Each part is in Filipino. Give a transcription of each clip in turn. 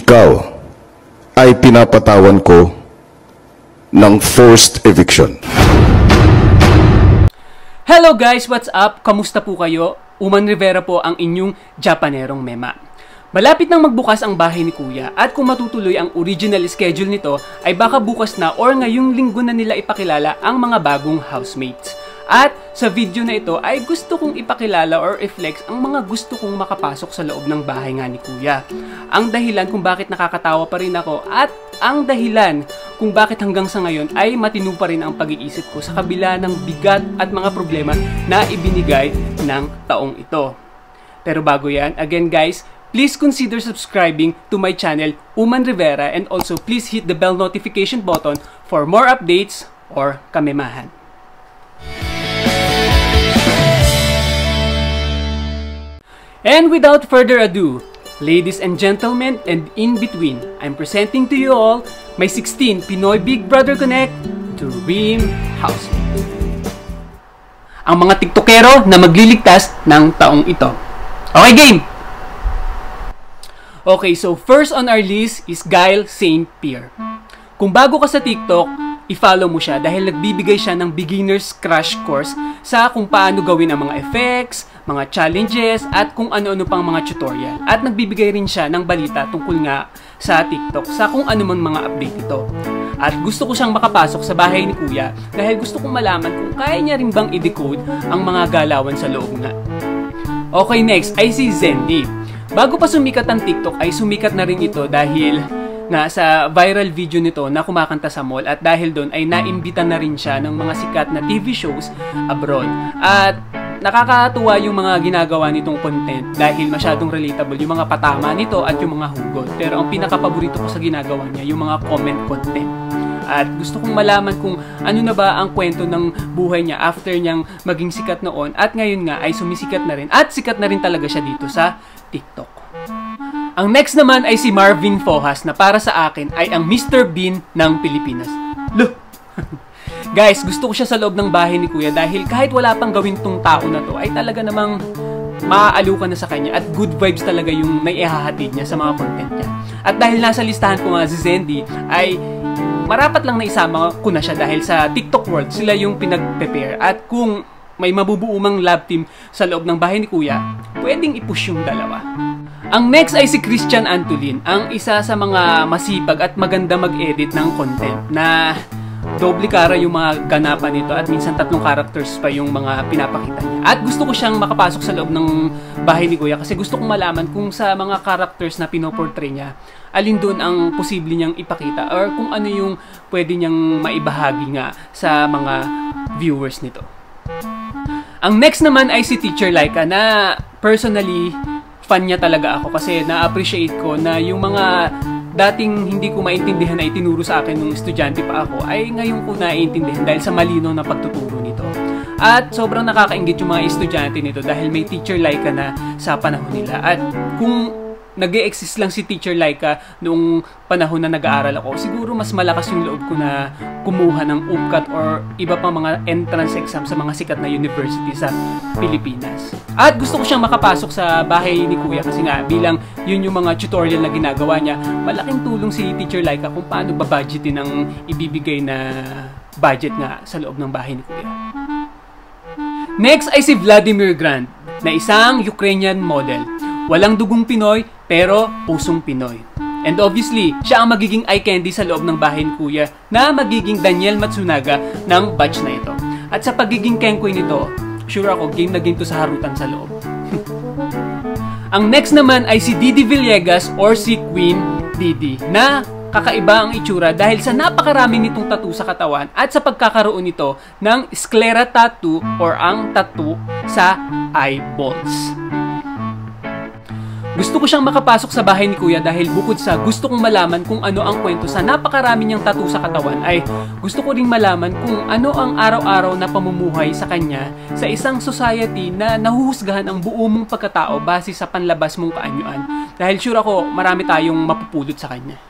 ikaw ay pinapatawan ko ng forced eviction. Hello guys, what's up? Kamusta po kayo? Uman Rivera po ang inyong Japanerong Mema. Malapit nang magbukas ang bahay ni Kuya at kung matutuloy ang original schedule nito ay baka bukas na or ngayong linggo na nila ipakilala ang mga bagong housemates. At sa video na ito ay gusto kong ipakilala or i-flex ang mga gusto kong makapasok sa loob ng bahay nga ni Kuya. Ang dahilan kung bakit nakakatawa pa rin ako at ang dahilan kung bakit hanggang sa ngayon ay matino pa rin ang pag-iisip ko sa kabila ng bigat at mga problema na ibinigay ng taong ito. Pero bago yan, again guys, please consider subscribing to my channel, Uman Rivera, and also please hit the bell notification button for more updates or kamemahan. And without further ado, ladies and gentlemen and in between, I'm presenting to you all my 16 Pinoy Big Brother Connect Dream Housemates. Ang mga tiktokero na magliligtas ng taong ito. Okay, game! Okay, so first on our list is Guile St. Pierre. Kung bago ka sa TikTok, i-follow mo siya dahil nagbibigay siya ng beginner's crash course sa kung paano gawin ang mga effects, mga challenges, at kung ano-ano pang mga tutorial. At nagbibigay rin siya ng balita tungkol nga sa TikTok sa kung ano man mga update ito. At gusto ko siyang makapasok sa bahay ni Kuya dahil gusto kong malaman kung kaya niya rin bang i-decode ang mga galawan sa loob nga. Okay, next ay si Zendy. Bago pa sumikat ang TikTok ay sumikat na rin ito dahil nga sa viral video nito na kumakanta sa mall at dahil doon ay naimbitan na rin siya ng mga sikat na TV shows abroad. At nakakatuwa yung mga ginagawa nitong content dahil masyadong relatable yung mga patama nito at yung mga hugot. Pero ang pinaka-paborito ko sa ginagawa niya, yung mga comment content. At gusto kong malaman kung ano na ba ang kwento ng buhay niya after niyang maging sikat noon at ngayon nga ay sumisikat na rin at sikat na rin talaga siya dito sa TikTok. Ang next naman ay si Marvin Fohas na para sa akin ay ang Mr. Bean ng Pilipinas. Look! Guys, gusto ko siya sa loob ng bahay ni Kuya dahil kahit wala pang gawin tong tao na to ay talaga namang maaaliw ka na sa kanya at good vibes talaga yung naihahatid niya sa mga content niya. At dahil nasa listahan ko nga si Zendy ay marapat lang na isama ko na siya dahil sa TikTok world sila yung pinag-prepare at kung may mabubuumang lab team sa loob ng bahay ni Kuya, pwedeng i-push yung dalawa. Ang next ay si Christian Antolin, ang isa sa mga masipag at maganda mag-edit ng content na doble kara yung mga ganapan nito at minsan 3 characters pa yung mga pinapakita niya. At gusto ko siyang makapasok sa loob ng bahay ni Kuya kasi gusto kong malaman kung sa mga characters na pinoportray niya, alin doon ang posible niyang ipakita or kung ano yung pwede niyang maibahagi nga sa mga viewers nito. Ang next naman ay si Teacher Laika na personally fan niya talaga ako kasi na-appreciate ko na yung mga dating hindi ko maintindihan na itinuro sa akin nung estudyante pa ako ay ngayon ko naiintindihan dahil sa malinaw na pagtuturo nito. At sobrang nakakainggit yung mga estudyante nito dahil may Teacher Laika na sa panahon nila. At kung nag-e-exist lang si Teacher Laika noong panahon na nag-aaral ako, siguro mas malakas yung loob ko na kumuha ng UPCAT or iba pang mga entrance exam sa mga sikat na university sa Pilipinas. At gusto ko siyang makapasok sa bahay ni Kuya kasi nga bilang yun yung mga tutorial na ginagawa niya, malaking tulong si Teacher Laika kung paano ba-budgetin ang ibibigay na budget nga sa loob ng bahay ni Kuya. Next ay si Vladimir Grant na isang Ukrainian model. Walang dugong Pinoy, pero pusong Pinoy. And obviously, siya ang magiging eye candy sa loob ng bahay ni Kuya na magiging Daniel Matsunaga ng batch na ito. At sa pagiging Kenkoy nito, sure ako, game na game to sa harutan sa loob. Ang next naman ay si Didi Villegas or si Queen Didi na kakaiba ang itsura dahil sa napakarami nitong tattoo sa katawan at sa pagkakaroon nito ng sclera tattoo or ang tattoo sa eyeballs. Gusto ko siyang makapasok sa bahay ni Kuya dahil bukod sa gusto kong malaman kung ano ang kwento sa napakarami niyang tattoo sa katawan ay gusto ko rin malaman kung ano ang araw-araw na pamumuhay sa kanya sa isang society na nahuhusgahan ang buo mong pagkatao base sa panlabas mong kaanyuan. Dahil sure ako marami tayong mapupulot sa kanya.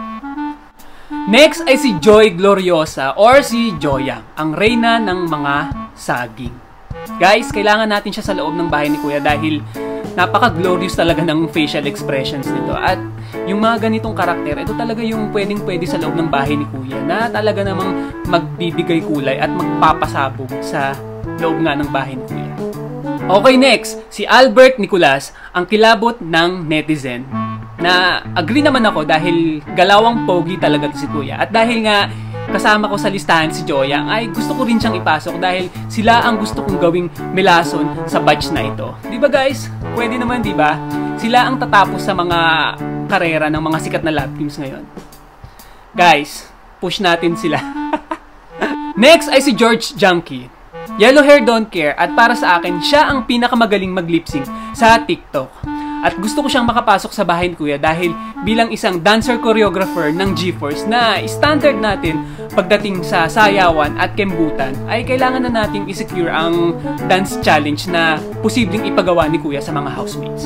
Next ay si Joy Gloriosa or si Joya, ang reyna ng mga saging. Guys, kailangan natin siya sa loob ng bahay ni Kuya dahil napaka-glorious talaga ng facial expressions nito. At yung mga ganitong karakter, ito talaga yung pwedeng-pwede sa loob ng bahay ni Kuya na talaga namang magbibigay kulay at magpapasabog sa loob nga ng bahay ni Kuya. Okay, next, si Albert Nicolas, ang kilabot ng netizen. Na agree naman ako dahil galawang pogi talaga to si Kuya. At dahil nga kasama ko sa listahan si Joya, ay gusto ko rin siyang ipasok dahil sila ang gusto kong gawing melason sa batch na ito. Di ba guys? Pwede naman, di ba? Sila ang tatapos sa mga karera ng mga sikat na lab teams ngayon. Guys, push natin sila. Next ay si George Junkie. Yellow hair don't care at para sa akin, siya ang pinakamagaling mag-lip-sync sa TikTok. At gusto ko siyang makapasok sa bahay ni Kuya dahil bilang isang dancer choreographer ng GeForce na standard natin pagdating sa sayawan at kembutan ay kailangan na nating i-secure ang dance challenge na posibleng ipagawa ni Kuya sa mga housemates.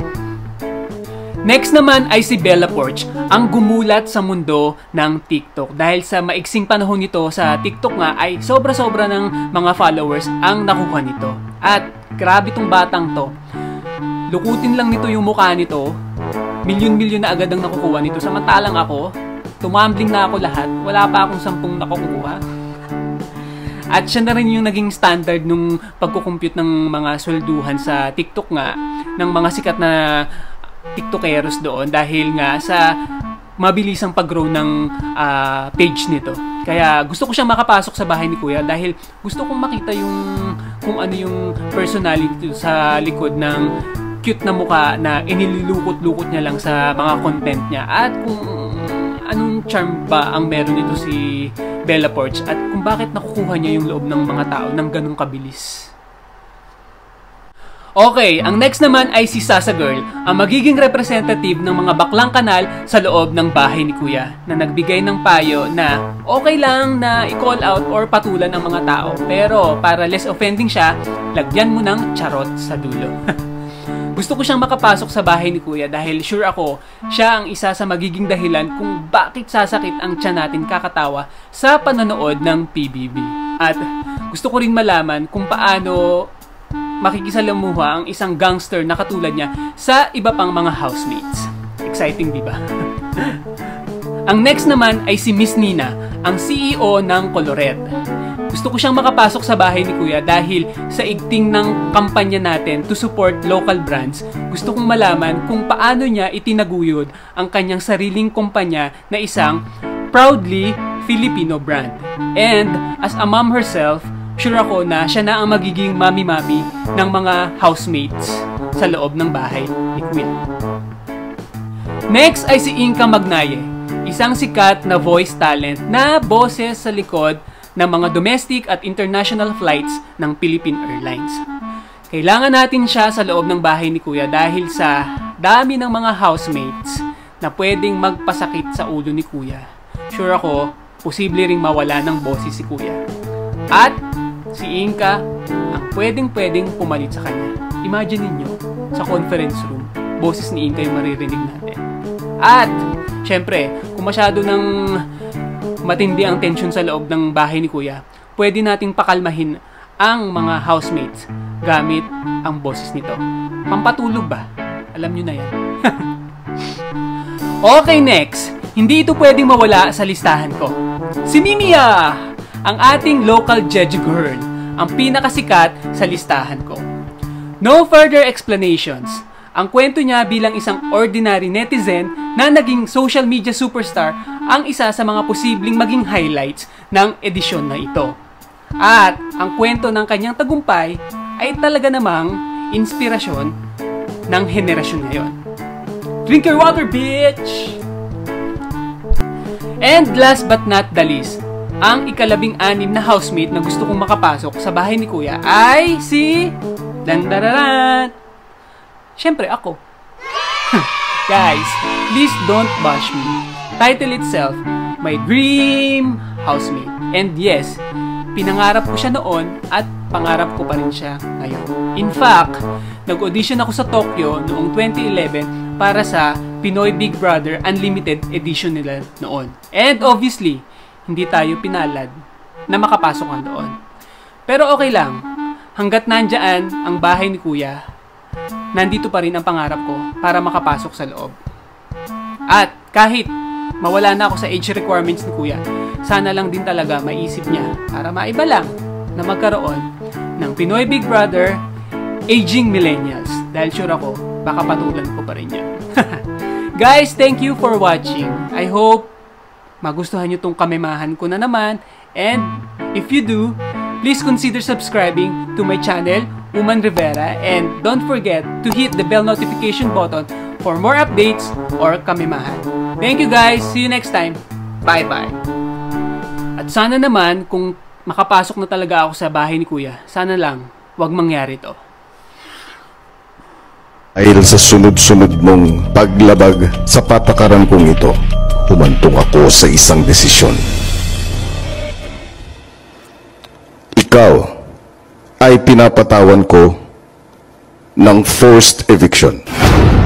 Next naman ay si Bella Porch, ang gumulat sa mundo ng TikTok. Dahil sa maiksing panahon nito sa TikTok nga ay sobra-sobra ng mga followers ang nakuha nito. At grabe tong batang to. Lukutin lang nito yung mukha nito, milyon-milyon na agad ang nakukuha nito. Samantalang ako, tumambling na ako lahat, wala pa akong 10 nakukuha. At siya na rin yung naging standard nung pagkukompute ng mga swelduhan sa TikTok nga, ng mga sikat na TikTokeros doon dahil nga sa mabilisang pag-grow ng page nito. Kaya gusto ko siyang makapasok sa bahay ni Kuya dahil gusto kong makita yung kung ano yung personality sa likod ng cute na mukha na inilulukot-lukot niya lang sa mga content niya at kung anong charm ba ang meron nito si Bella Porch at kung bakit nakukuha niya yung loob ng mga tao ng ganung kabilis. Okay, ang next naman ay si Sasa Girl, ang magiging representative ng mga baklang kanal sa loob ng bahay ni Kuya na nagbigay ng payo na okay lang na i-call out or patulan ng mga tao pero para less offending siya, lagyan mo ng charot sa dulo. Gusto ko siyang makapasok sa bahay ni Kuya dahil sure ako, siya ang isa sa magiging dahilan kung bakit sasakit ang tiyan natin kakatawa sa panonood ng PBB. At gusto ko rin malaman kung paano makikisalamuha ang isang gangster na katulad niya sa iba pang mga housemates. Exciting, di ba? Ang next naman ay si Miss Nina, ang CEO ng Colored. Gusto ko siyang makapasok sa bahay ni Kuya dahil sa igting ng kampanya natin to support local brands, gusto kong malaman kung paano niya itinaguyod ang kanyang sariling kumpanya na isang proudly Filipino brand. And as a mom herself, sure ako na siya na ang magiging mami-mami ng mga housemates sa loob ng bahay ni Kuya. Next ay si Inka Magnaye, isang sikat na voice talent na boses sa likod ng mga domestic at international flights ng Philippine Airlines. Kailangan natin siya sa loob ng bahay ni Kuya dahil sa dami ng mga housemates na pwedeng magpasakit sa ulo ni Kuya. Sure ako, posible ring mawala ng boses si Kuya. At si Inka ang pwedeng pumalit sa kanya. Imagine ninyo, sa conference room, boses ni Inka yung maririnig natin. At, syempre, kung masyado ng matindi ang tension sa loob ng bahay ni Kuya, pwede nating pakalmahin ang mga housemates gamit ang boses nito. Pampatulog ba? Alam nyo na yan. Okay, next. Hindi ito pwedeng mawala sa listahan ko. Si Mimia! Ang ating local Jeju girl, ang pinakasikat sa listahan ko. No further explanations. Ang kwento niya bilang isang ordinary netizen na naging social media superstar ang isa sa mga posibleng maging highlights ng edisyon na ito. At ang kwento ng kanyang tagumpay ay talaga namang inspirasyon ng henerasyon ngayon. Drink your water, bitch! And last but not the least, ang ika-16 na housemate na gusto kong makapasok sa bahay ni Kuya ay si Dandararan. Siyempre ako. Guys, please don't bash me. Title itself, My Dream Housemate. And yes, pinangarap ko siya noon at pangarap ko pa rin siya ngayon. In fact, nag-audition ako sa Tokyo noong 2011 para sa Pinoy Big Brother Unlimited edition nila noon. And obviously, hindi tayo pinalad na makapasok nga doon. Pero okay lang, hanggat nandyan ang bahay ni Kuya, nandito pa rin ang pangarap ko para makapasok sa loob. At kahit mawala na ako sa age requirements ni Kuya, sana lang din talaga maisip niya para maiba lang na magkaroon ng Pinoy Big Brother Aging Millennials. Dahil sure ako, baka patulan ko pa rin yan. Guys, thank you for watching. I hope magustuhan nyo tong kamemahan ko na naman. And if you do, please consider subscribing to my channel, Uman Rivera. And don't forget to hit the bell notification button for more updates or kamemahan. Thank you guys. See you next time. Bye-bye. At sana naman, kung makapasok na talaga ako sa bahay ni Kuya, sana lang, wag mangyari to. Dahil sa sunod-sunod mong paglabag sa patakaran kong ito, humantong ako sa isang desisyon. Ikaw ay pinapatawan ko ng forced eviction.